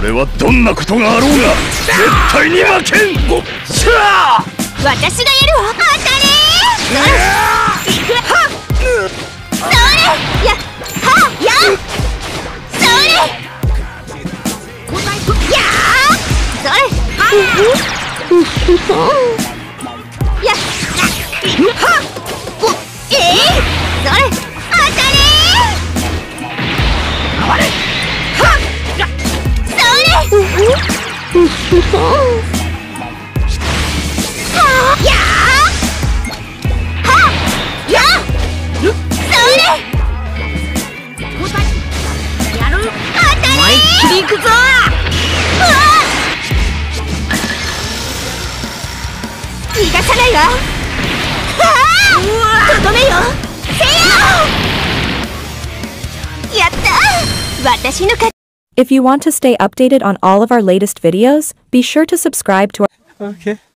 俺はどんなことがあろうが絶対に負けん。しゃあ、 私がやるわ。当たれー。それやはやそれやそれやはそれ当たれー。はそれや行くぞ。逃がさないわ。とどめよ。せや。やった。私の勝ち。 If you want to stay updated on all of our latest videos, be sure to subscribe to our Okay.